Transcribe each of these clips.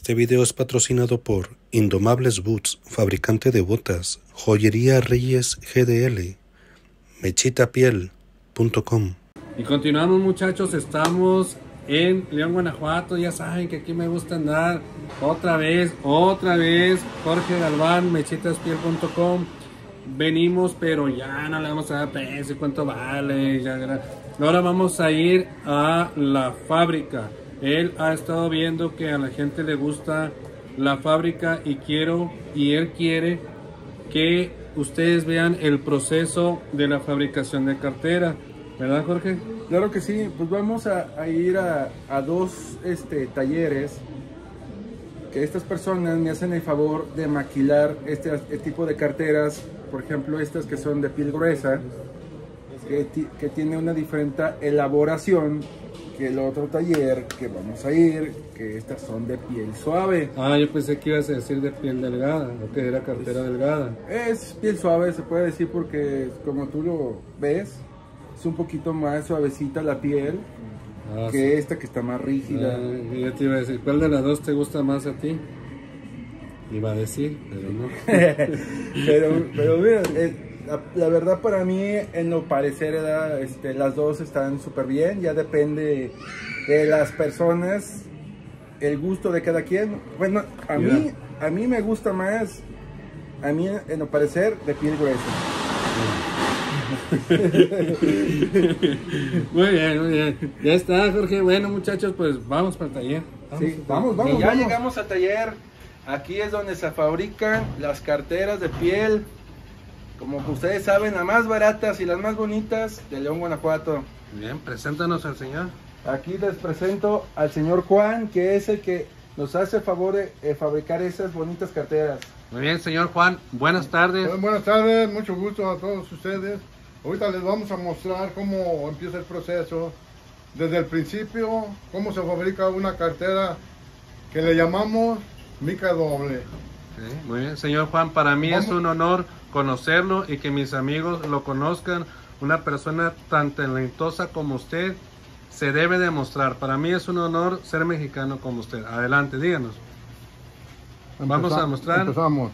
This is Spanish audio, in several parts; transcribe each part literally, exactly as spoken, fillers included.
Este video es patrocinado por Indomables Boots, fabricante de botas, Joyería Reyes G D L, mechita piel punto com. Y continuamos, muchachos, estamos en León, Guanajuato. Ya saben que aquí me gusta andar otra vez, otra vez, Jorge Galván, mechitas piel punto com. Venimos, pero ya no le vamos a dar precio, cuánto vale. Ya, ya. Ahora vamos a ir a la fábrica. Él ha estado viendo que a la gente le gusta la fábrica y quiero y él quiere que ustedes vean el proceso de la fabricación de cartera, ¿verdad, Jorge? Claro que sí. Pues vamos a, a ir a, a dos este, talleres que estas personas me hacen el favor de maquilar este, este tipo de carteras. Por ejemplo, estas que son de piel gruesa, que, que tiene una diferente elaboración que el otro taller que vamos a ir, que estas son de piel suave. Ah, yo pensé que ibas a decir de piel delgada, o que era cartera es, delgada. Es piel suave, se puede decir, porque como tú lo ves, es un poquito más suavecita la piel ah, que sí. Esta que está más rígida. Ah, yo te iba a decir, ¿cuál de las dos te gusta más a ti? Iba a decir, pero no. pero, pero mira, eh, la, la verdad para mí, en lo parecer, este, las dos están súper bien. Ya depende de las personas, el gusto de cada quien. Bueno, a mira. mí a mí me gusta más, a mí en lo parecer, de piel gruesa. Muy bien, muy bien. Ya está, Jorge. Bueno, muchachos, pues vamos para el taller. Vamos, sí, vamos, vamos. Y ya vamos. Llegamos al taller. Aquí es donde se fabrican las carteras de piel, como ustedes saben, las más baratas y las más bonitas de León, Guanajuato. Bien, preséntanos al señor. Aquí les presento al señor Juan, que es el que nos hace el favor de eh, fabricar esas bonitas carteras. Muy bien, señor Juan, buenas tardes. Pues buenas tardes, mucho gusto a todos ustedes. Ahorita les vamos a mostrar cómo empieza el proceso, desde el principio, cómo se fabrica una cartera que le llamamos mica doble. Sí, muy bien, señor Juan, para mí vamos. Es un honor conocerlo y que mis amigos lo conozcan. Una persona tan talentosa como usted se debe demostrar. Para mí es un honor ser mexicano como usted. Adelante, díganos. Empezamos, vamos a mostrar. Empezamos.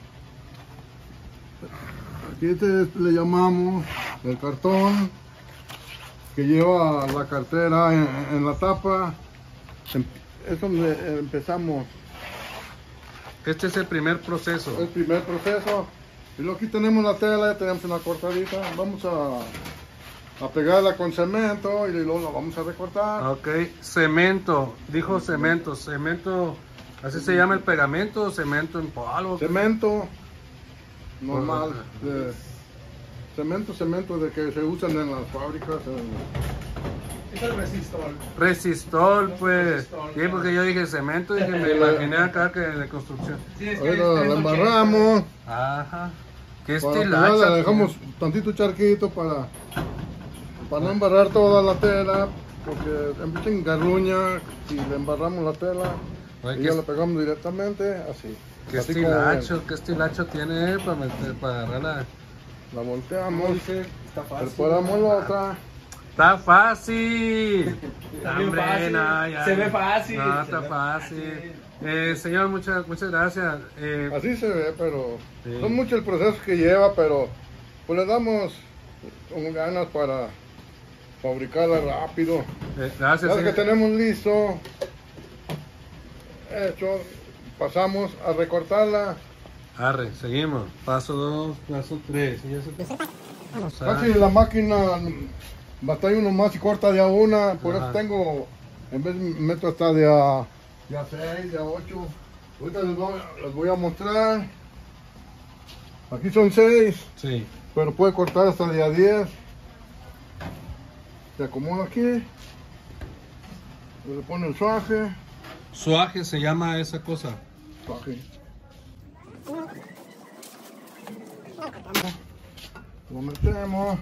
Aquí este le llamamos el cartón que lleva la cartera en, en la tapa. Es donde empezamos. Este es el primer proceso. El primer proceso. Y luego aquí tenemos la tela, ya tenemos una cortadita. Vamos a, a pegarla con cemento y luego la vamos a recortar. Ok, cemento. Dijo cemento. Cemento, ¿así se llama el pegamento o cemento en polvo? Cemento normal. De, cemento, cemento de que se usan en las fábricas. En, es el resistol. Resistol, pues. Resistol, sí, porque yo dije cemento y dije, me imaginé acá que de construcción. Sí, es que ahora la embarramos. Ajá. Qué para estilacha. Le dejamos tantito charquito para, para no embarrar toda la tela, porque empieza en garruña y le embarramos la tela. Oye, y ya la pegamos directamente así. Qué así estilacho, qué estilacho tiene él para, meter, para agarrar la... La volteamos. Está fácil. Preparamos la otra. Está fácil. Hombre, fácil. No, ya, se ve fácil. No, está fácil. fácil. Eh, señor, muchas muchas gracias. Eh, Así se ve, pero sí. No es mucho el proceso que lleva, pero pues le damos con ganas para fabricarla rápido. Eh, gracias. Ya que tenemos listo, hecho, pasamos a recortarla. Arre, seguimos. Paso dos, paso tres. Casi la máquina batalla uno más y corta de a una, por Ajá. Eso tengo, en vez meto hasta de a, de a seis, de a ocho. Ahorita les voy, les voy a mostrar. Aquí son seis, sí. Pero puede cortar hasta de a diez. Se acomoda aquí. Le pone el suaje. Suaje se llama esa cosa. Suaje. Lo metemos.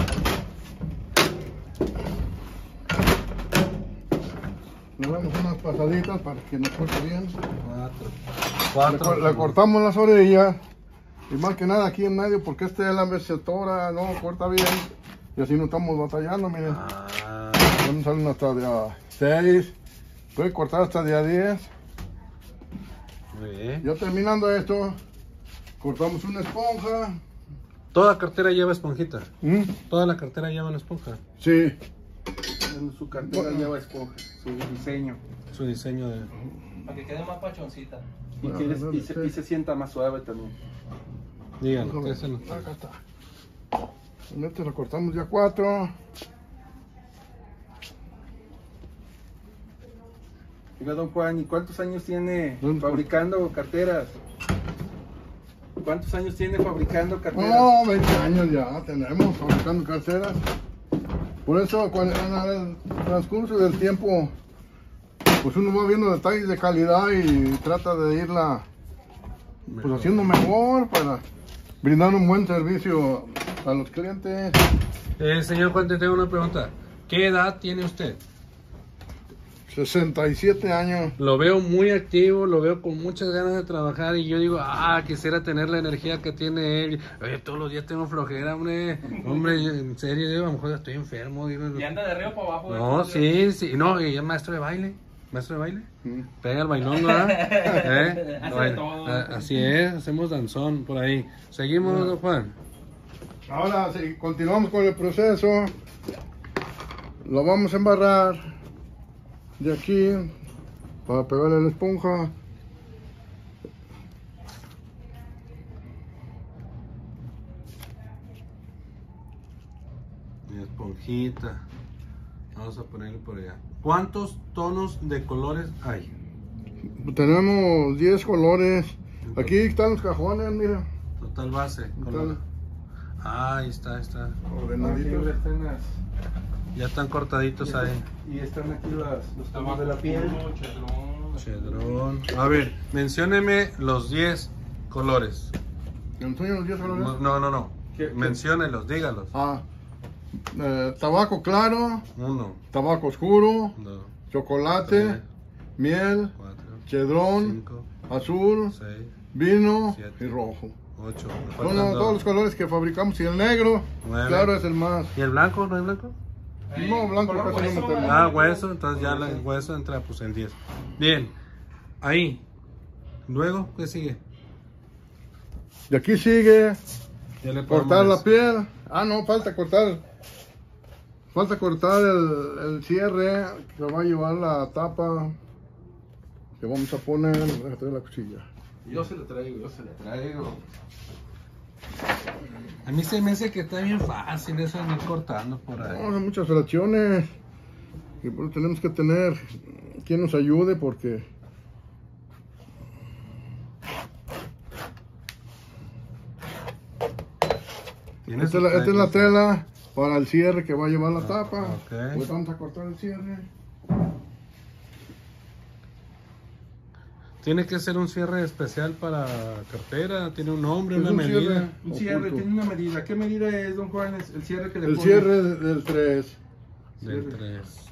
Le damos unas pasaditas para que nos corte bien. Cuatro. Cuatro. Le, le cortamos las orillas. Y más que nada aquí en medio, porque este alambre se atora, no corta bien. Y así no estamos batallando, miren. Ah. Vamos a salir hasta de a seis. Puede cortar hasta de a diez. Muy bien. Ya terminando esto, cortamos una esponja. Toda cartera lleva esponjita. ¿Mm? Toda la cartera lleva una esponja. Sí. En su cartera Bueno. lleva esponja, su diseño. Su diseño de... Para que quede más pachoncita. Y, Bueno, quieres- ¿dónde y se, está? y se sienta más suave también. Díganlo, ¿qué es el... Acá está. En este lo cortamos ya cuatro. Oiga, don Juan, ¿y cuántos años tiene ¿Dónde? fabricando carteras? ¿Cuántos años tiene fabricando carteras? No, veinte años ya tenemos fabricando carteras. Por eso, cuando en el transcurso del tiempo, pues uno va viendo detalles de calidad y trata de irla pues haciendo mejor para brindar un buen servicio a los clientes. Eh, señor Juan, te tengo una pregunta. ¿Qué edad tiene usted? sesenta y siete años. Lo veo muy activo, lo veo con muchas ganas de trabajar y yo digo, ah, quisiera tener la energía que tiene él. Oye, todos los días tengo flojera, hombre. Hombre, yo, en serio, digo, a lo mejor estoy enfermo. Digo, Y anda de arriba para abajo. no, sí, sí, no, y es maestro de baile. Maestro de baile. Pega el bailón, ¿verdad? ¿Eh? Hace Bueno, todo. a- así es, hacemos danzón por ahí. Seguimos, don Juan. Ahora sí, continuamos con el proceso. Lo vamos a embarrar de aquí para pegarle la esponja. Mi esponjita. Vamos a ponerle por allá. ¿Cuántos tonos de colores hay? Tenemos diez colores. Aquí están los cajones, mira. Total base. Color. Están Ah, ahí está, ahí está. ordenaditos. Están las- Ya están cortaditos ahí. Y están aquí las, los tonos de la piel. Chedrón. A ver, mencióneme los diez colores. ¿Me enseñan los diez colores? No, no, no. no. ¿Qué- qué? Menciónelos, dígalos. Ah, eh, tabaco claro, Uno, tabaco oscuro, dos, chocolate, tres, miel, cuatro, chedrón, cinco, azul, seis, vino Siete. y rojo. ocho. Me Son faltan los- dos. todos los colores que fabricamos y el negro, Nueve. claro, es el más. ¿Y el blanco? ¿No hay blanco? No, blanco color casi no hueso, metemos. Ah, hueso, entonces ya la- el hueso entra pues en diez. Bien, ahí. Luego, ¿qué sigue? Y aquí sigue Ya le cortar ponemos- la piel. Ah, no, falta cortar. Falta cortar el, el cierre que va a llevar la tapa que vamos a poner. Déjame traer la cuchilla. Yo se lo traigo, yo se lo traigo. A mí se me hace que está bien fácil eso de ir cortando por ahí. No, hay muchas fracciones y por eso tenemos que tener quien nos ayude porque Tiene esta, es sus la, esta es la técnicas. tela para el cierre que va a llevar la tapa. ok. Pues vamos a cortar el cierre. Tiene que ser un cierre especial para cartera, tiene un nombre, Es una un medida. cierre. Un cierre, Oculto. tiene una medida. ¿Qué medida es, don Juan? Es el cierre que le El pone. cierre del tres. Del tres.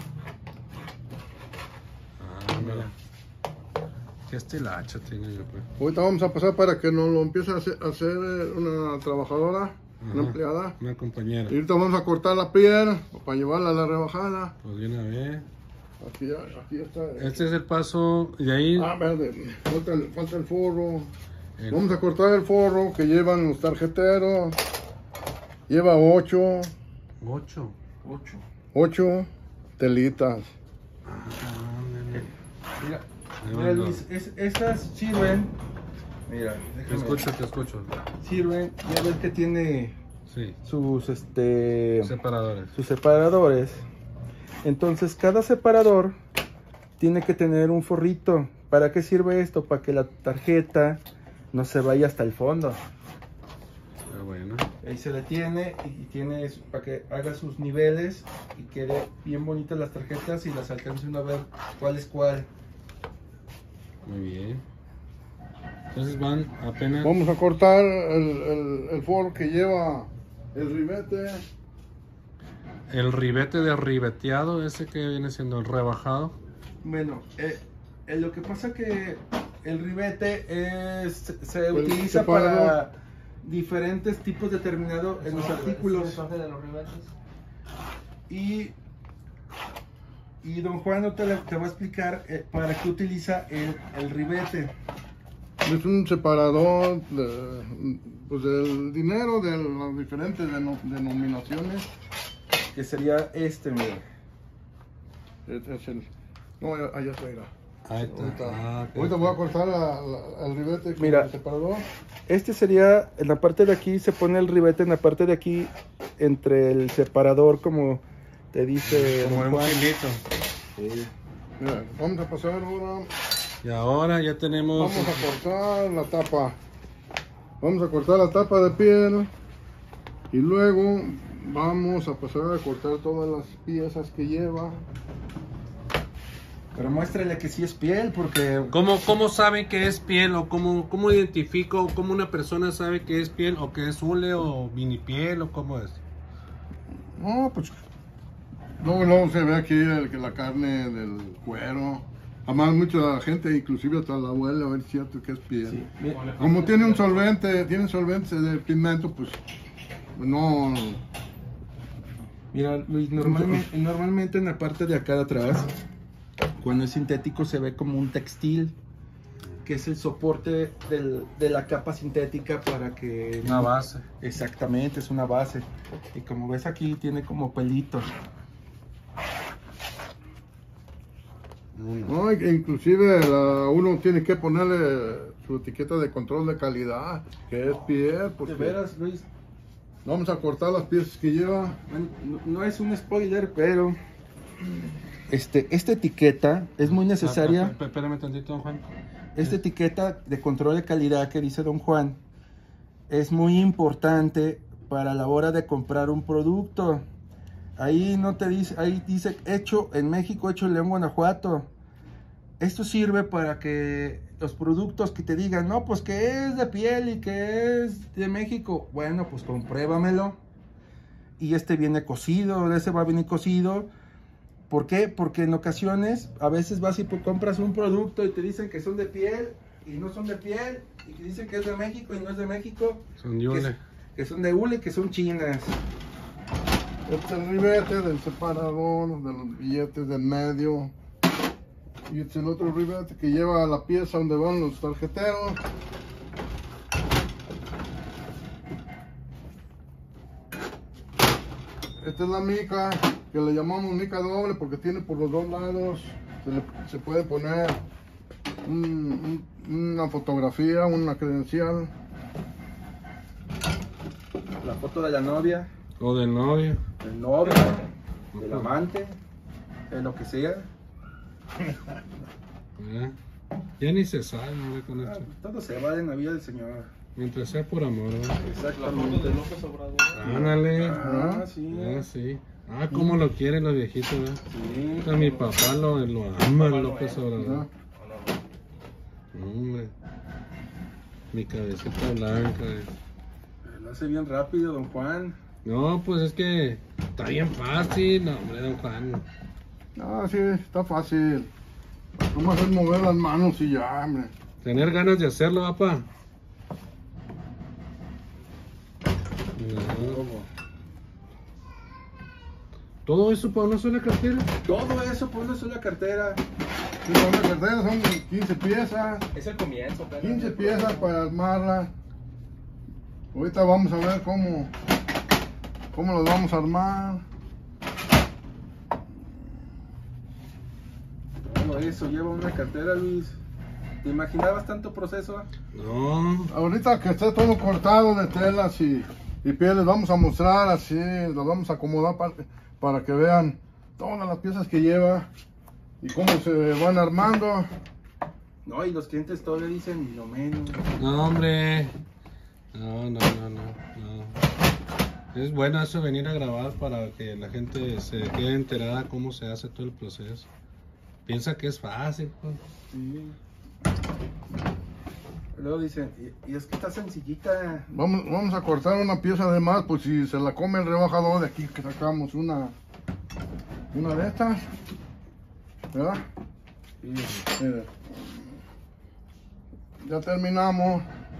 Ah, mira. Qué estilacho tiene yo, pues. Ahorita vamos a pasar para que nos lo empiece a hacer, a hacer una trabajadora, una Ajá. empleada. Una compañera. Y ahorita vamos a cortar la piel para llevarla a la rebajada. Pues de una vez. Aquí, ya- aquí está. Este es el paso, y ahí Ah, verde. Falta el, falta el forro. el- Vamos a cortar el forro que llevan los tarjeteros. Lleva ocho, ocho. Ocho. ocho telitas. Ah, ándale. Mira, Ahí mira van Luis, es- estas sirven. Mira, Te déjame. escucho, te escucho. Sirven, ya ves que tiene Sí. sus este Separadores. sus separadores. Entonces cada separador tiene que tener un forrito. ¿Para qué sirve esto? Para que la tarjeta no se vaya hasta el fondo. Ah, bueno. Ahí se le tiene y tiene eso para que haga sus niveles y quede bien bonitas las tarjetas y las alcance uno a ver cuál es cuál. Muy bien. Entonces van apenas. Vamos a cortar el, el, el forro que lleva el ribete. El ribete de ribeteado, ese que viene siendo el rebajado. Bueno, eh, eh, lo que pasa que el ribete es, se El utiliza separador. para diferentes tipos determinados en los artículos. de los ribetes. Y, y don Juan te, te va a explicar eh, para qué utiliza el, el ribete. Es un separador de, pues del dinero de las diferentes deno- denominaciones. Que sería este, mire. Este es el, no, allá allá está, mira. Ahí está. Ahorita, Ah, ok, ahorita ok. voy a cortar la- la- el ribete con Mira. el separador. Este sería, en la parte de aquí se pone el ribete, en la parte de aquí, entre el separador, como te dice Como don en un Juan. filito. Sí. Mira, vamos a pasar ahora. Y ahora ya tenemos. Vamos a cortar la tapa. Vamos a cortar la tapa de piel. Y luego vamos a pasar a cortar todas las piezas que lleva. Pero muéstrale que sí es piel, porque ¿Cómo, ¿Cómo saben que es piel? ¿O cómo, cómo identifico? ¿Cómo una persona sabe que es piel? ¿O que es hule o mini piel? ¿O cómo es? No, pues. Luego, luego se ve aquí el, que la carne del cuero. Además, mucha gente, inclusive hasta la abuela, a ver si es cierto que es piel. sí, mira, Como tiene un solvente, tiene solvente de pigmento, pues no. mira, Luis, normalmente, normalmente en la parte de acá de atrás, cuando es sintético, se ve como un textil, que es el soporte del- de la capa sintética para que... Una base. Exactamente, es una base. Y como ves aquí, tiene como pelitos. Uno. No, e- inclusive la- uno tiene que ponerle su etiqueta de control de calidad, que es piel, porque De veras, Luis, vamos a cortar las piezas que lleva. bueno, no, no es un spoiler, pero este, esta etiqueta es muy necesaria. Ah, espé- Espérame tantito, don Juan. Esta etiqueta de control de calidad que dice don Juan es muy importante para la hora de comprar un producto. Ahí no te dice, ahí dice hecho en México, hecho en León, Guanajuato. Esto sirve para que los productos que te digan, no, pues que es de piel y que es de México. Bueno, pues compruébamelo. Y este viene cocido, ese va a venir cocido. ¿Por qué? Porque en ocasiones, a veces vas y pues compras un producto y te dicen que son de piel y no son de piel. Y que dicen que es de México y no es de México. Son Que, hule. que son de hule, que son chinas. Este es el ribete del separador, de los billetes del medio. Y este es el otro ribete que lleva la pieza donde van los tarjeteros. Esta es la mica, que le llamamos mica doble porque tiene por los dos lados. Se, le- se puede poner un- un- una fotografía, una credencial. La foto de la novia, O del novio. del novio, del amante, de lo que sea. ¿Verdad? Ya ni se sabe, hombre, con esto. Todo se va en la vida del Señor. Mientras sea por amor, ¿verdad? Exactamente. Ándale. Ah, sí. Ah, sí. Ah, cómo lo quieren los viejitos, ¿verdad? Sí. A mi papá lo, lo ama, López Obrador. ¿no? Hombre. Mi cabecita blanca. eh. Lo hace bien rápido, don Juan. No, pues es que está bien fácil, no, hombre, don Juan. Ah, sí, está fácil. Nomás es mover las manos y ya, hombre. Tener ganas de hacerlo, papá. No. ¿Todo eso para una sola cartera? Todo eso por una sola cartera. Sí, para una cartera son quince piezas. Es el comienzo, apenas. quince piezas para armarla. Ahorita vamos a ver cómo, cómo las vamos a armar. Todo eso lleva una cartera, Luis. ¿Te imaginabas tanto proceso? No. Ahorita que esté todo cortado de telas y, y pieles, vamos a mostrar así, las vamos a acomodar para, para que vean todas las piezas que lleva y cómo se van armando. No, y los clientes todavía dicen lo menos. No, hombre. No, no, no, no, no. Es bueno eso venir a grabar para que la gente se quede enterada cómo se hace todo el proceso. Piensa que es fácil, pues. Sí. Luego dicen, y, y es que está sencillita. Vamos, vamos a cortar una pieza de más, pues si se la come el rebajador, de aquí que sacamos una, una de estas, ¿verdad? Sí. Mira. Ya terminamos.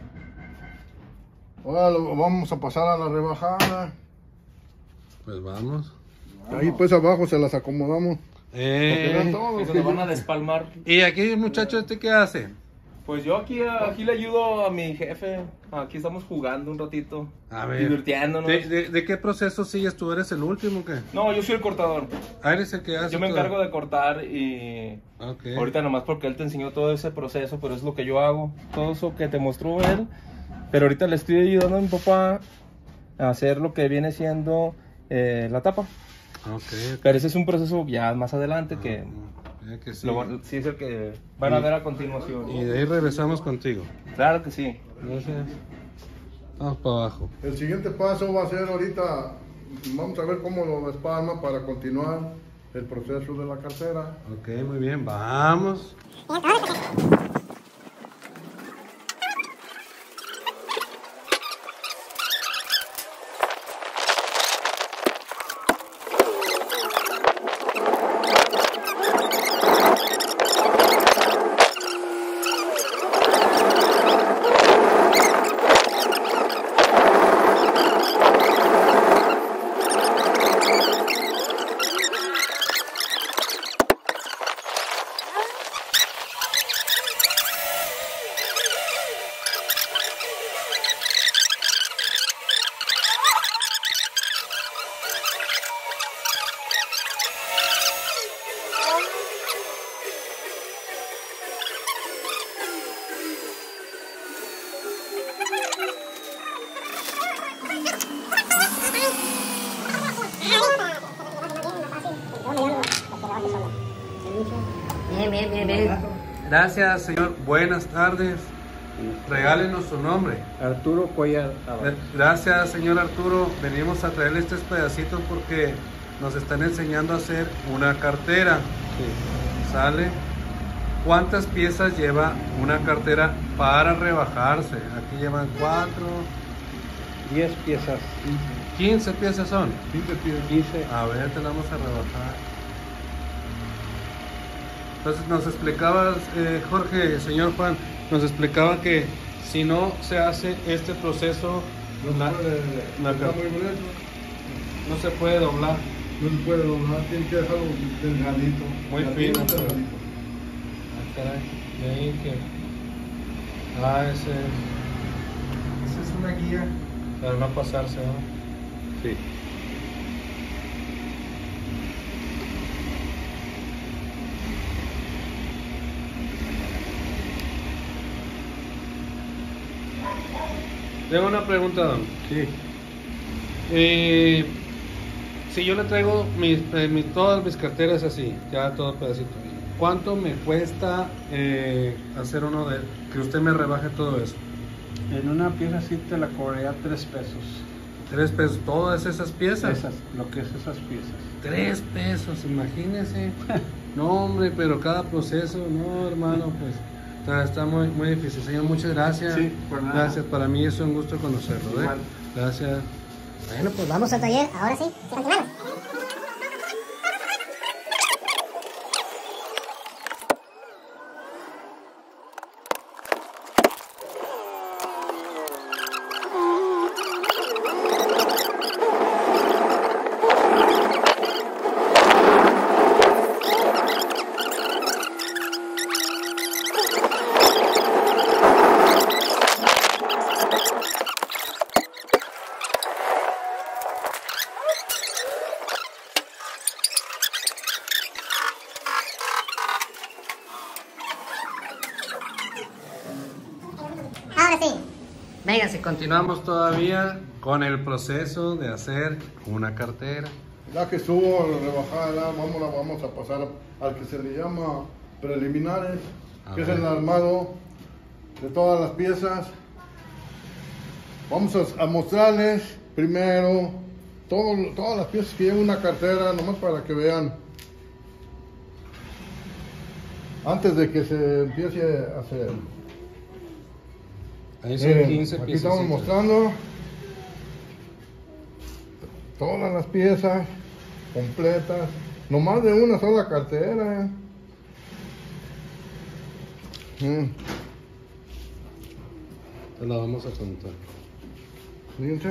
Ahora lo vamos a pasar a la rebajada. Pues vamos. Ahí pues abajo se las acomodamos. Para que vean Eh, todo lo Eso que lo van a lleva. despalmar. ¿Y aquí, muchacho, este qué hace? Pues yo aquí, aquí le ayudo a mi jefe. Aquí estamos jugando un ratito. A ver. Divirtiéndonos. ¿De, de, de qué proceso sigues tú? ¿Eres el último o qué? No, yo soy el cortador. Ah, eres el que hace Yo me todo. encargo de cortar y Ok. ahorita nomás porque él te enseñó todo ese proceso, pero es lo que yo hago. Todo eso que te mostró él. Pero ahorita le estoy ayudando a mi papá a hacer lo que viene siendo eh, la tapa. Ok, ok. Pero ese es un proceso ya más adelante que, Ya que sí. lo- sí es el que van a ver a continuación. Y de ahí regresamos contigo. Claro que sí. Gracias. Vamos para abajo. El siguiente paso va a ser ahorita, vamos a ver cómo lo despalma para continuar el proceso de la cartera. Ok, muy bien, vamos. Bien, bien, bien, bien. Gracias, señor. Buenas tardes. Regálenos su nombre. Arturo Cuellar. Gracias, señor Arturo. Venimos a traerle estos pedacitos porque nos están enseñando a hacer una cartera. ¿Sale? ¿Cuántas piezas lleva una cartera para rebajarse? Aquí llevan cuatro, diez piezas. quince piezas son. quince. A ver, te la vamos a rebajar. Entonces nos explicabas, eh, Jorge, señor Juan, nos explicaba que si no se hace este proceso, No, la- puede, la está car- muy grueso, no se puede doblar. no se puede doblar, tiene que dejarlo delgadito. Muy delgadito, fino, pero- delgadito. Ah, caray, de ahí que... Ah, ese Esa es una guía. para no pasarse, ¿no? Sí. Tengo una pregunta, don. Sí. Eh, si yo le traigo mis, eh, mis- todas mis carteras así, ya todo pedacito, ¿cuánto me cuesta eh, hacer uno de que usted me rebaje todo eso? En una pieza así te la cobraría tres pesos. Tres pesos, todas esas piezas. Esas, lo que es esas piezas. Tres pesos, imagínese. No, hombre, pero cada proceso, no, hermano, pues está, está muy, muy difícil. Señor, muchas gracias. Sí, por nada. Gracias, para mí es un gusto conocerlo. ¿eh? Igual. Gracias. Bueno, pues vamos al taller, ahora sí, continuamos. Ahora sí. Venga, si continuamos todavía con el proceso de hacer una cartera. Ya que estuvo rebajada, vamos, a- vamos a pasar al que se le llama preliminares, A que ver. es el armado de todas las piezas. Vamos a, a mostrarles primero todo, todas las piezas que lleva una cartera, nomás para que vean. Antes de que se empiece a hacer. Ahí son Miren, quince aquí piezas. estamos mostrando todas las piezas completas, nomás de una sola cartera. Mm, Te la vamos a contar. fíjense.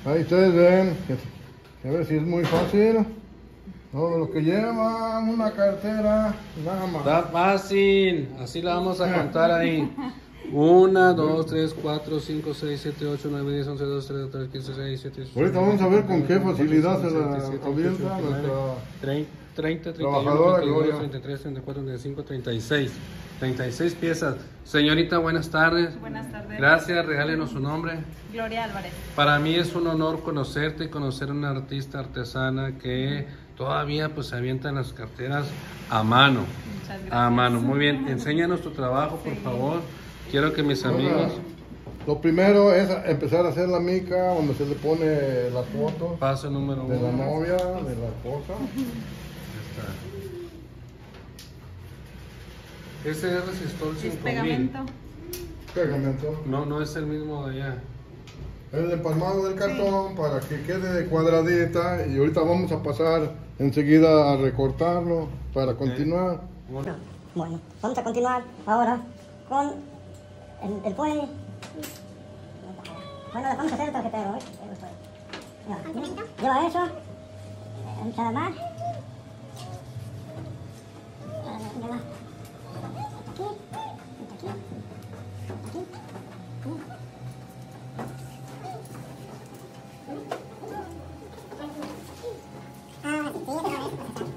Ahí ustedes ven, que, a ver si es muy fácil. Todo lo que lleva una cartera, nada más. Está fácil, así la vamos a contar ahí. uno, dos, tres, cuatro, cinco, seis, siete, ocho, nueve, diez, once, doce, trece, catorce, quince, dieciséis, diecisiete, dieciocho. Ahorita vamos a ver con qué facilidad se la avienta nuestra treinta, treinta, treinta y uno, trabajadora treinta y dos, Gloria. treinta y tres, treinta y cuatro, treinta y cinco, treinta y seis. treinta y seis piezas. Señorita, buenas tardes. Buenas tardes. Gracias, regálenos su nombre. Gloria Álvarez. Para mí es un honor conocerte y conocer a una artista artesana que todavía pues se avientan las carteras a mano. Muchas gracias. A mano, muy bien. Enséñanos tu trabajo, por favor. Quiero que mis amigos... Lo primero es empezar a hacer la mica donde se le pone las fotos Paso número de la uno. novia, de la esposa. Ese es resistor Es cinco mil. pegamento. Pegamento. No, no es el mismo de allá. El empalmado del cartón para que quede cuadradita y ahorita vamos a pasar enseguida a recortarlo para continuar. Bueno, Bueno, vamos a continuar ahora con el, el foil. Bueno, vamos a hacer el tarjetero, ¿eh? Ya, lleva eso, eh, nada más. Ah, lleva. Aquí, aquí, aquí, aquí. Ah, sí, sí, ya te lo ves.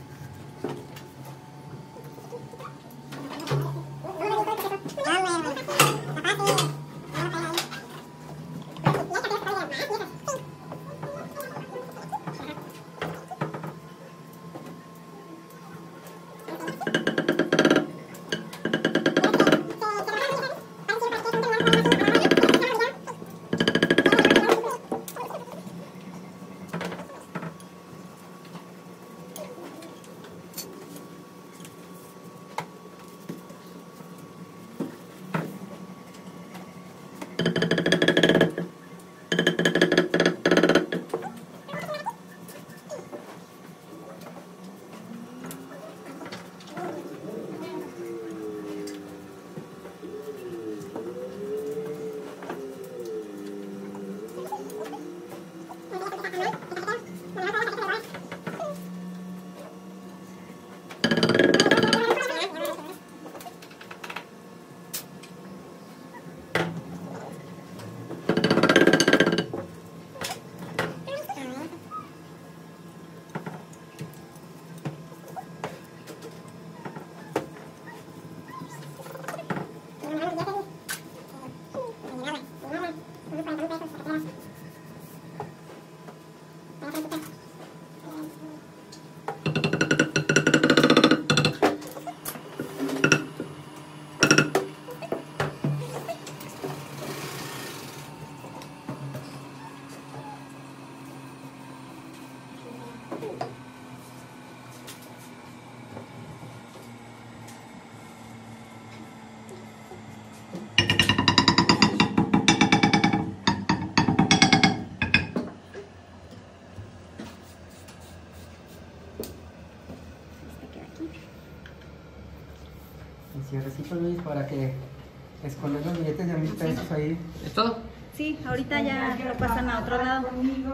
El cierrecito, Luis, para que esconder los billetes de mil pesos ahí. ¿Es todo? Sí, ahorita ya lo pasan a otro lado.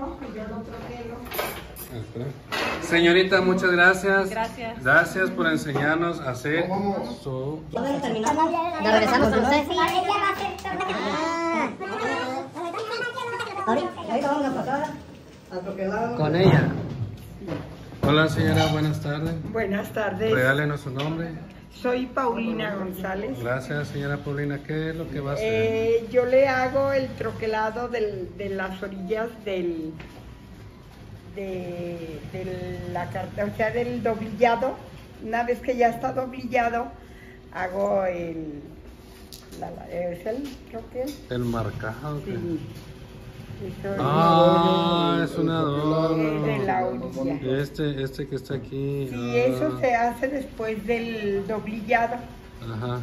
Ah, espera. Señorita, muchas gracias. Gracias. Gracias por enseñarnos a hacer Vamos. su... ¿Dónde terminó? ¿Lo regresamos con usted? Ah. Ahorita, ahorita vamos a pasar al troquelado. Con ella. Hola señora, buenas tardes. Buenas tardes, Regálenos su nombre. soy Paulina González. Gracias señora Paulina. ¿Qué es lo que va a hacer? Eh, yo le hago el troquelado del- de las orillas del de, de la carta, o sea, del doblillado. Una vez que ya está doblillado, hago el, la- la- es el troquel. El marcado. ¿qué? Sí. Eso es Ah, es un adorno. de la orilla. Este, este que está aquí. Sí, ah, eso se hace después del doblillado. Ajá.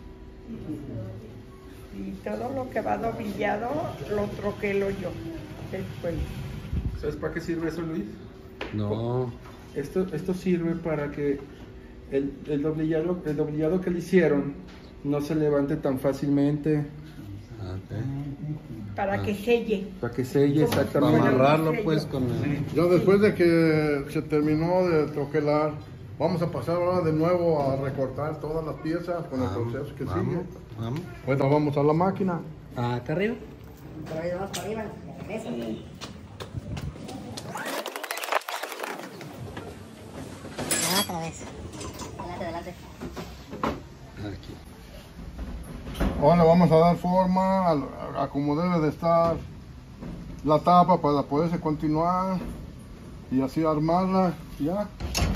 Y todo lo que va doblillado lo troquelo yo después. ¿Sabes para qué sirve eso, Luis? No. Esto, esto sirve para que el, el, doblillado, el doblillado que le hicieron no se levante tan fácilmente. Ok. para Ah. que selle. Para que selle Como exactamente. Para amarrarlo sello. pues con el... Ya después de que se terminó de troquelar, vamos a pasar ahora de nuevo a recortar todas las piezas con el Vamos, proceso que vamos, sigue. vamos. Bueno, vamos a la máquina. Acá arriba. Por ahí vamos por arriba, de regreso. Ah, otra vez. Adelante, adelante. Aquí. Ahora le vamos a dar forma a, a- a como debe de estar la tapa para poderse continuar y así armarla. Ya.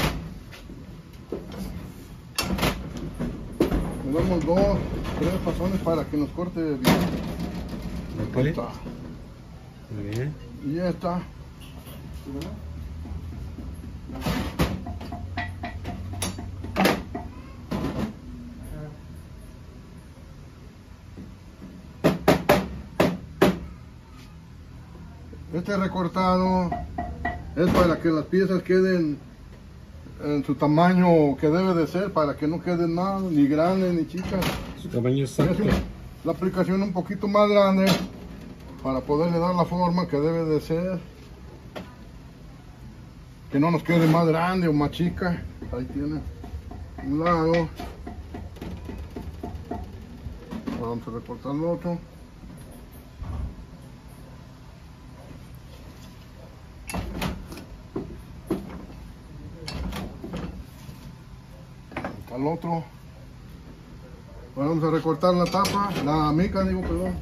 Le damos dos, tres pasones para que nos corte bien. Ahí está. Muy bien. Y ya está. Este recortado es para que las piezas queden en su tamaño que debe de ser, para que no queden nada, ni grandes ni chicas. Su tamaño Es exacto. la aplicación un poquito más grande para poderle dar la forma que debe de ser, que no nos quede más grande o más chica. Ahí tiene un lado. Ahora vamos a recortar el otro. Al otro. Ahora vamos a recortar la tapa, la mica, digo, perdón.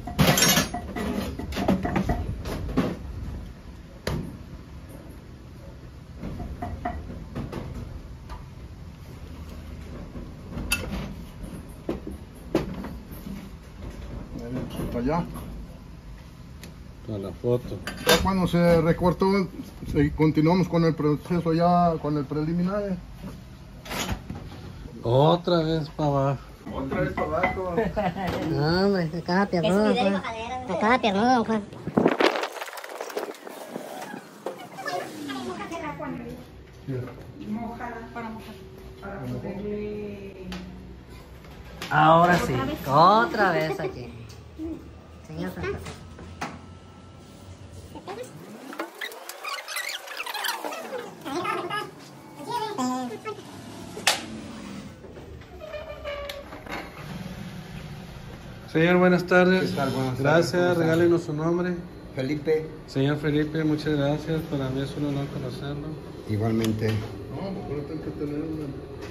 Ahí, hasta allá. Para la foto. Ya cuando se recortó, se- continuamos con el proceso ya, con el preliminar. Otra vez para abajo. Otra vez para abajo. No, hombre, acá piernudo, Juan. Acá piernudo, Juan. Mójala para mojar. Para poderle. Ahora sí, otra vez aquí. Señor Santa. Señor, buenas tardes. ¿Qué tal? Buenas tardes, Gracias, ¿cómo está? regálenos su nombre. Felipe, Señor Felipe, muchas gracias. Para mí es un honor conocerlo. igualmente. No, pero tengo que tener una.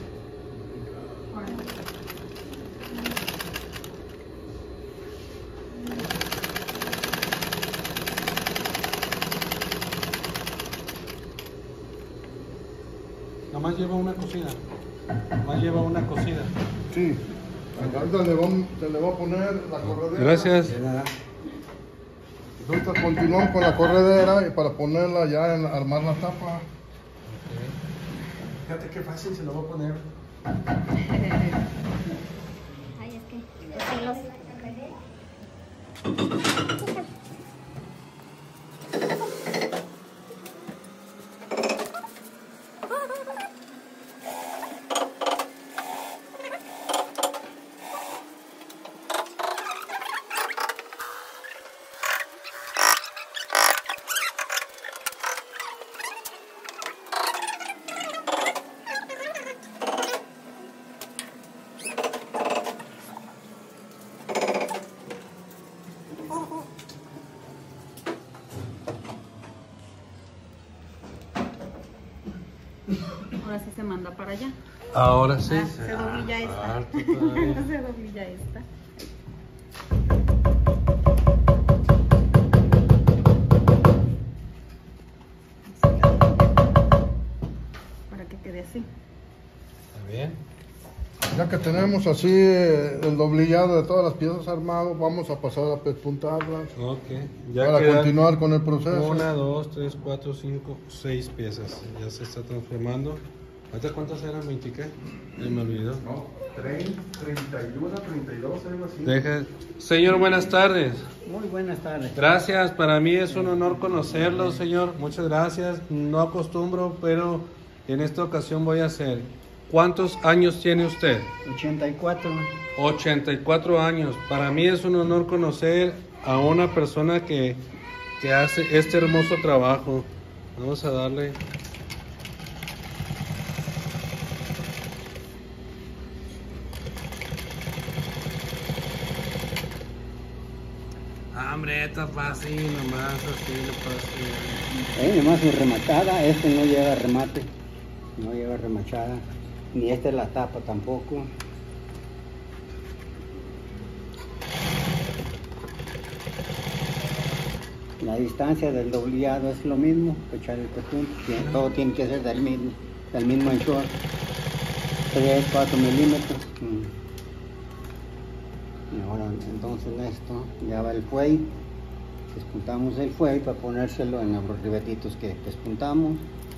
Nomás lleva una cocida. Nomás lleva una cocida. Sí. Ahorita le vamos, se le va a poner la corredera. Gracias. Ahorita continuamos con la corredera y para ponerla ya en armar la tapa. Fíjate qué fácil se lo voy a poner. Ay, es que los hilos. Ahora sí se manda para allá. Ahora sí. Ah, se doblilla esta. harto todavía. Se doblilla esta. Para que quede así. Está bien. Ya que tenemos así eh, el doblillado de todas las piezas armado, vamos a pasar a pespuntarlas Ok. Ya para quedan continuar con el proceso. Una, dos, tres, cuatro, cinco, seis piezas. Ya se está transformando. ¿Ahorita cuántas eran? ¿veinte qué? Ya me olvidó. No, treinta, treinta y uno, treinta y dos, algo así. Deja. Señor, buenas tardes. Muy buenas tardes. Gracias, para mí es un honor conocerlo, señor. Muchas gracias. No acostumbro, pero en esta ocasión voy a hacer. ¿Cuántos años tiene usted? ochenta y cuatro. ochenta y cuatro años. Para mí es un honor conocer a una persona que, que hace este hermoso trabajo. Vamos a darle. Ah, hombre, está fácil, nomás así lo fácil. Eh, nomás es rematada, este no lleva remate, no lleva remachada, ni esta es la tapa tampoco. La distancia del doblillado es lo mismo, echar el pespunte, todo tiene que ser del mismo, del mismo anchor, tres, cuatro milímetros. Y ahora entonces esto ya va el fuey, despuntamos el fuey para ponérselo en los ribetitos que despuntamos.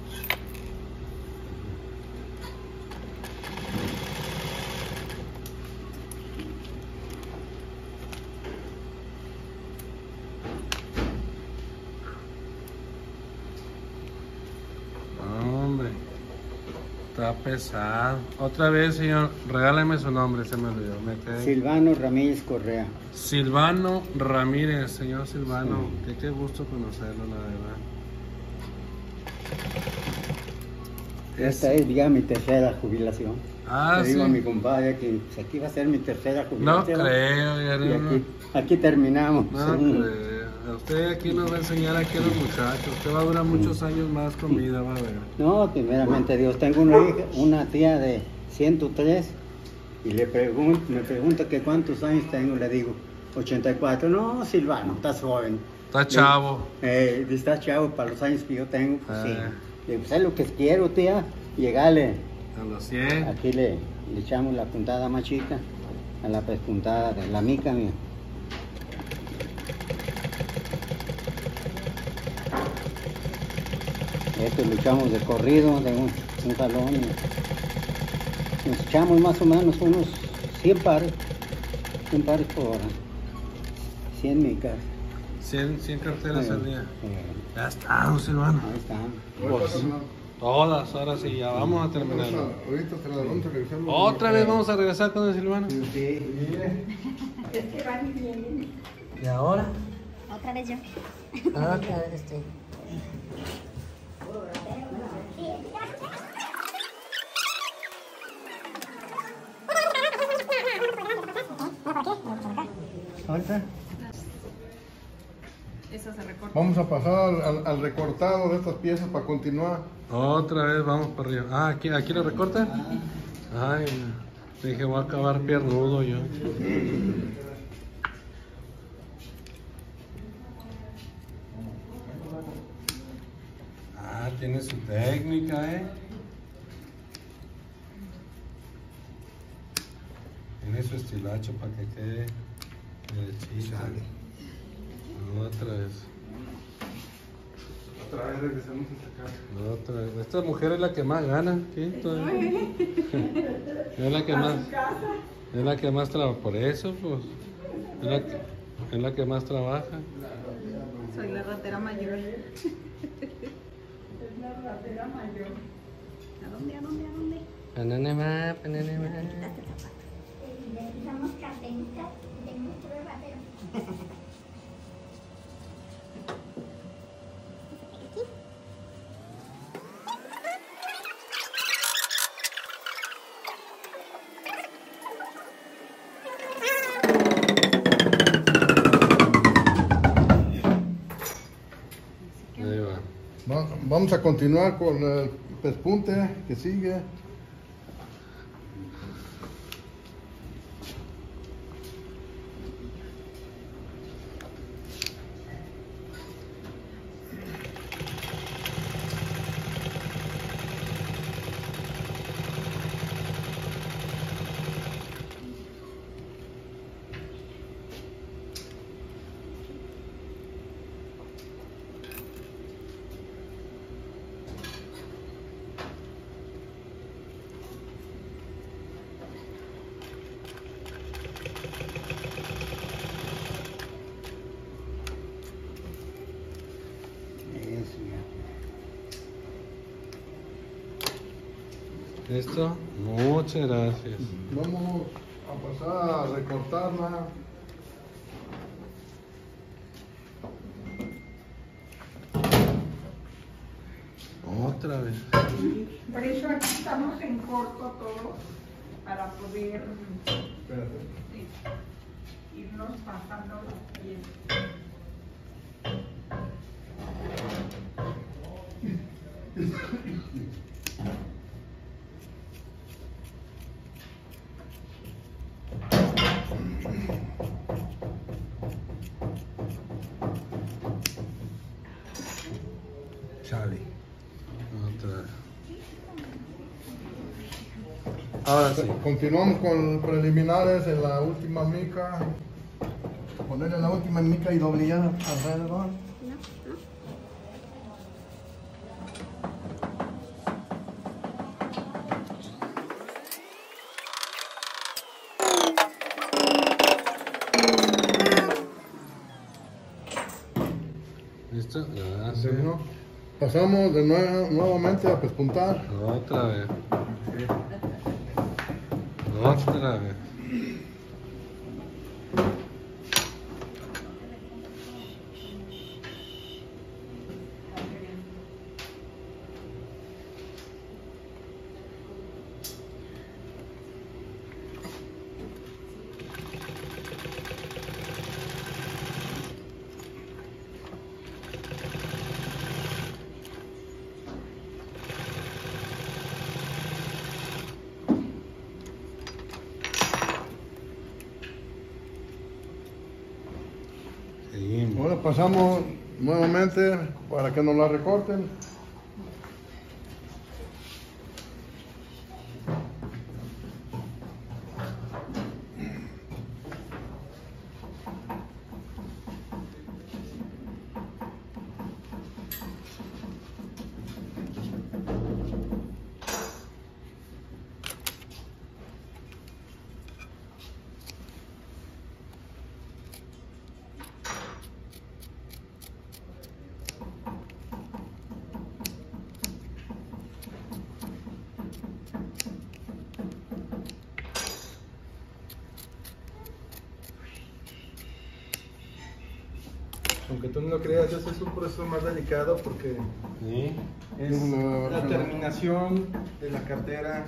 Está pesado. Otra vez, señor, regálame su nombre, se me olvidó. Me quedé... Silvano Ramírez Correa. Silvano Ramírez, señor Silvano. Sí. Qué, qué gusto conocerlo, la verdad. Esta es, es ya mi tercera jubilación. Ah, Le sí. digo a mi compadre que pues, aquí va a ser mi tercera jubilación. No creo, ya no. Y aquí, aquí terminamos. No creo. Usted aquí nos va a enseñar aquí a los muchachos. Usted va a durar muchos años más con vida, va a ver. No, primeramente Dios. Tengo una hija, una tía de ciento tres y le pregunto, me pregunta que cuántos años tengo. Le digo, ochenta y cuatro. No, Silvano, estás joven. Está chavo. Eh, está chavo para los años que yo tengo. Pues eh. sí. Le digo, ¿sabes lo que quiero, tía? Llegarle. A los cien. Aquí le, le echamos la puntada más chica a la pespuntada de la mica, mía. Esto lo echamos de corrido, de un, un jalón. Nos echamos más o menos unos cien pares, cien pares por hora, cien micas. cien, cien carteras Sí, al día. sí. Ya está, don Silvano. Ahí están. Pues, todas, ahora sí, ya vamos a terminar. Ahorita te la vamos a regresar. ¿Otra vez vamos a regresar con el Silvano? Sí. Es que van y vienen. ¿Y ahora? Otra vez yo. Ah, Otra vez estoy. ¿Ahorita? Eso se recorta. Vamos a pasar al, al- al recortado de estas piezas para continuar. otra vez vamos para arriba. Ah, ¿aquí, aquí lo recorta? Ay, dije, voy a acabar piernudo yo. Ah, tiene su técnica, ¿eh? Tiene su estilacho para que quede derechito. Otra vez. Otra vez regresamos hasta acá. Otra vez. Esta mujer es la que más gana, ¿qué? Todavía. Es la que más. Es la que más trabaja. Por eso, pues. Es la que, es la que más trabaja. Soy la ratera mayor. Es la ratera mayor. ¿A dónde, a dónde, a dónde? Pananema, pananema. Necesitamos cartelitas de nuestro ratero. Ahí va. Va- Vamos a continuar con el pespunte que sigue. Eso ya. ¿Listo? Muchas gracias. Vamos a pasar a recortarla. Otra vez. Por eso aquí estamos en corto todo, para poder sí, irnos pasando los pies. Charlie. Otra. Ahora sí. Continuamos con preliminares en la última mica. Ponerle la última mica y doblar alrededor. ¿Listo? Ya, Sí, ¿no? Pasamos de nuevo, nuevamente a pespuntar. Otra vez. Otra vez. Ahora pasamos nuevamente para que nos la recorten. Aunque tú no lo creas, ese es un proceso más delicado porque ¿Sí? es la terminación de la cartera.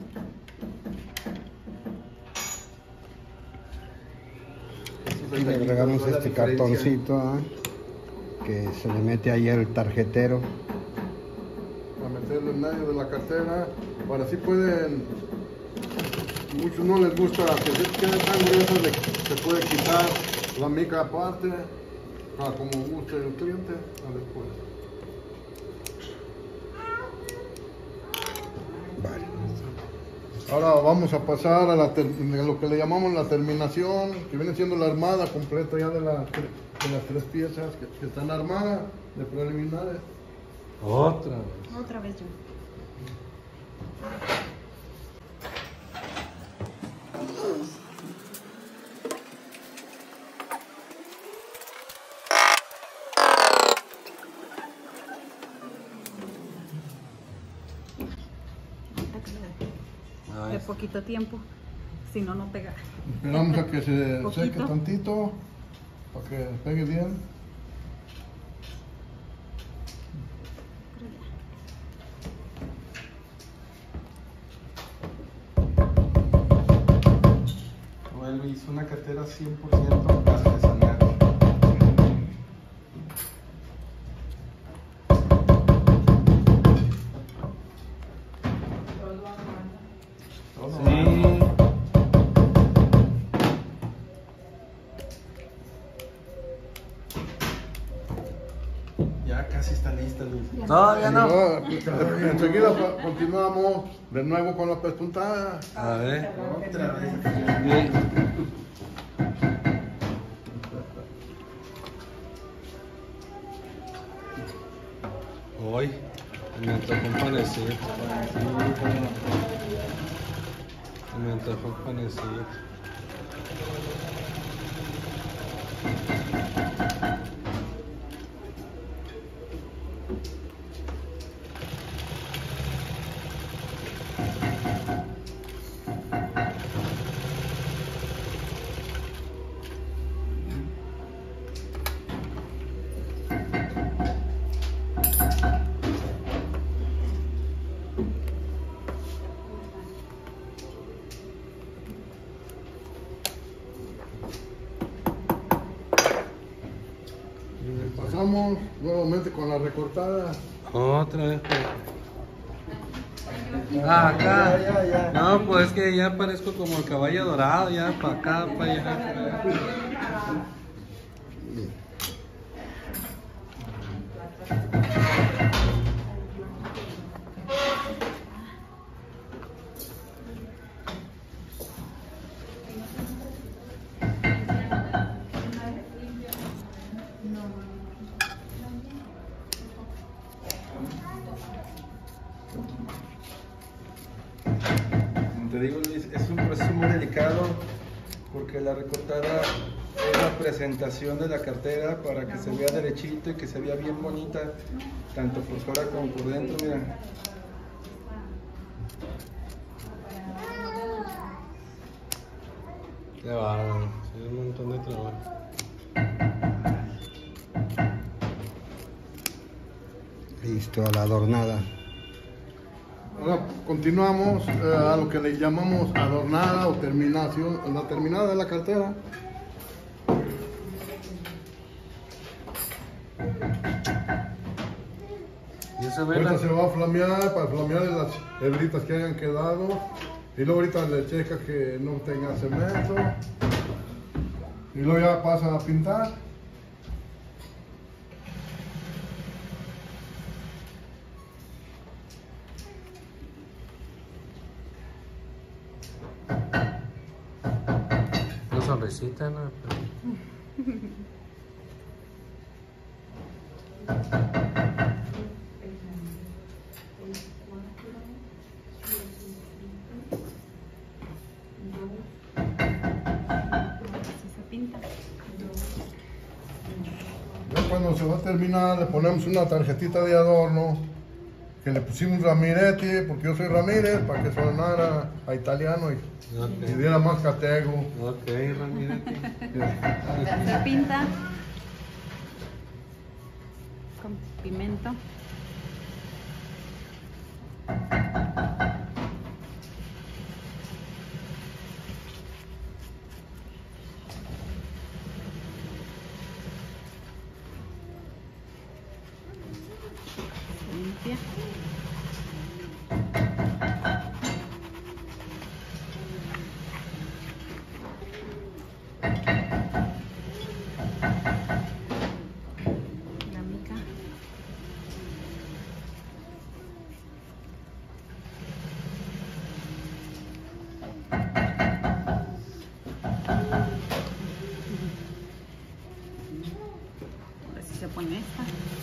Y le agregamos este cartoncito, ¿eh? Que se le mete ahí el tarjetero. A meterlo en medio de la cartera. Para así pueden. Muchos no les gusta que se quede tan grueso, de que se puede quitar la mica aparte. Ah, como guste el cliente, a después. Vale. Ahora vamos a pasar a, la ter- a lo que le llamamos la terminación, que viene siendo la armada completa ya de, la, de las tres piezas que, que están armadas de preliminares. Otra vez. Otra vez yo. De poquito tiempo, si no, no pega. Esperamos a que se Poquito. seque tantito, para que pegue bien. Noel hizo una cartera cien por ciento artesanal. Sí. Ya casi está lista, Luis. Todavía no. Y enseguida pa- continuamos de nuevo con la pespuntada. A ver. Otra vez. Bien. Hoy me antojó un panecito. Me antojó un panecito. solamente con la recortada. Otra vez. Ah, acá. Ya, ya, ya. No, pues es que ya parezco como el caballo dorado, ya para acá, para allá. Como te digo, Luis, es un proceso muy delicado porque la recortada es la presentación de la cartera para que se vea derechito y que se vea bien bonita, tanto por fuera como por dentro, mira. Qué bárbaro, sí, un montón de trabajo. Listo, a la adornada. Ahora continuamos eh, a lo que le llamamos adornada o terminación, la terminada de la cartera. Y esa Ahorita vela. se va a flamear para flamear las hebritas que hayan quedado. Y luego ahorita le checa que no tenga cemento. Y luego ya pasa a pintar. Una sonrisita, ¿no? Ya cuando se va a terminar le ponemos una tarjetita de adorno que le pusimos Ramiretti, porque yo soy Ramírez, para que sonara a italiano y, Okay. y diera más catego. Ok, Ramírez. Se pinta con pimento. Limpia. La mica. Ahora sí se pone esta.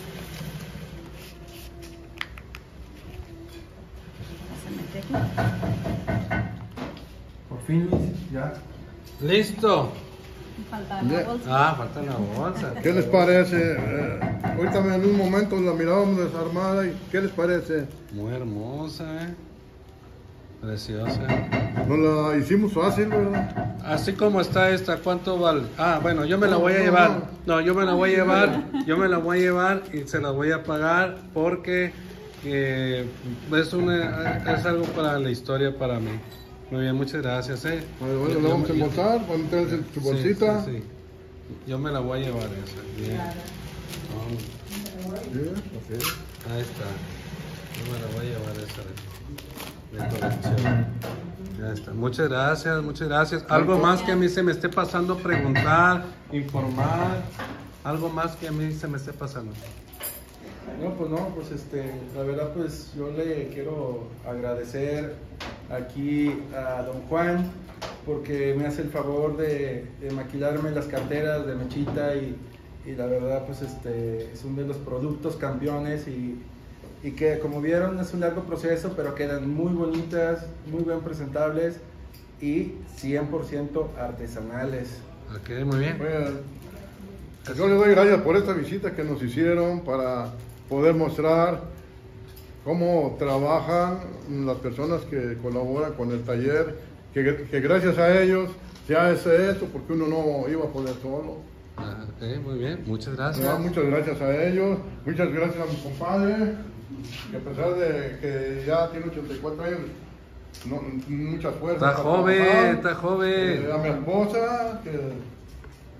Se mete aquí. Por fin, Luis, ya. Listo. Falta Ya. la bolsa. Ah, falta la bolsa. ¿Qué les parece? Eh, ahorita en un momento la mirábamos desarmada y ¿qué les parece? Muy hermosa, eh. Preciosa. Nos la hicimos fácil, ¿verdad? Así como está esta, ¿cuánto vale? Ah, bueno, yo me la voy a llevar. No, yo me la voy a llevar. Yo me la voy a llevar y se la voy a pagar porque eh, es, una, es algo para la historia para mí. Muy bien, muchas gracias, eh. Bueno, bueno, Yo- la yo vamos a me- embolsar, vamos a meterla en tu Sí, bolsita. sí, sí. Yo me la voy a llevar esa. Bien. Vamos. Sí, ok. Ahí está. Yo me la voy a llevar esa de, de colección. Ya está. Muchas gracias, muchas gracias. Algo más que a mí se me esté pasando preguntar, informar. Algo más que a mí se me esté pasando. No, pues no, pues este, la verdad pues yo le quiero agradecer aquí a don Juan porque me hace el favor de, de maquilarme las carteras de Mechita y, y la verdad pues este es uno de los productos campeones y, y que como vieron es un largo proceso pero quedan muy bonitas, muy bien presentables y cien por ciento artesanales. Ok, muy bien. Bueno, yo les doy gracias por esta visita que nos hicieron para poder mostrar cómo trabajan las personas que colaboran con el taller, que, que gracias a ellos se hace esto porque uno no iba a poder solo. Ah, ok, muy bien. Muchas gracias. Ya, muchas gracias a ellos, muchas gracias a mi compadre, que a pesar de que ya tiene ochenta y cuatro años, no, muchas fuerzas. Está para joven, trabajar. está joven. Eh, a mi esposa, que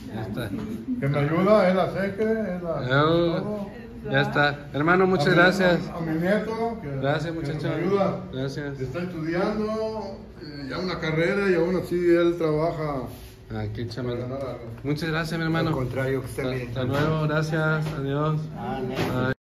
Ya está. Que me ayuda, él la seque, él la... Oh, ya está. Hermano, muchas a mi, gracias. A, a mi nieto, que, Gracias, que muchacho. me ayuda. Gracias. Está estudiando eh, ya una carrera y aún así él trabaja. Ah, qué chamán. Muchas gracias, mi hermano. Al contrario, que esté bien. Hasta luego, gracias. Adiós. Amén. Bye.